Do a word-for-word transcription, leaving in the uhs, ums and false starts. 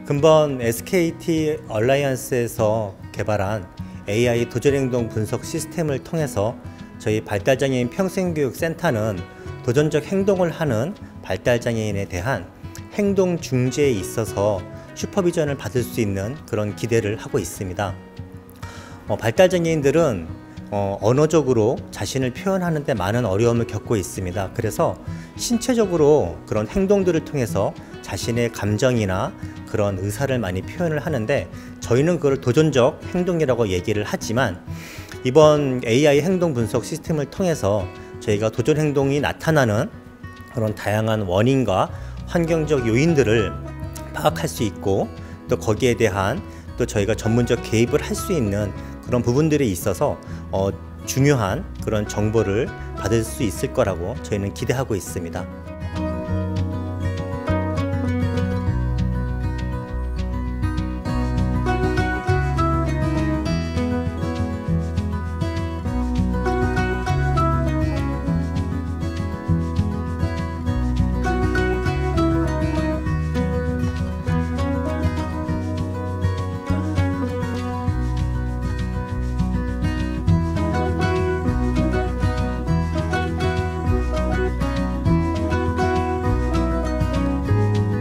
근본 에스케이티 얼라이언스에서 개발한 에이아이 도전행동 분석 시스템을 통해서 저희 발달장애인 평생교육센터는 도전적 행동을 하는 발달장애인에 대한 행동 중재에 있어서 슈퍼비전을 받을 수 있는 그런 기대를 하고 있습니다. 어, 발달장애인들은 어, 언어적으로 자신을 표현하는 데 많은 어려움을 겪고 있습니다. 그래서 신체적으로 그런 행동들을 통해서 자신의 감정이나 그런 의사를 많이 표현을 하는데, 저희는 그걸 도전적 행동이라고 얘기를 하지만 이번 에이아이 행동 분석 시스템을 통해서 저희가 도전 행동이 나타나는 그런 다양한 원인과 환경적 요인들을 파악할 수 있고, 또 거기에 대한 또 저희가 전문적 개입을 할 수 있는 그런 부분들이 있어서 어, 중요한 그런 정보를 받을 수 있을 거라고 저희는 기대하고 있습니다.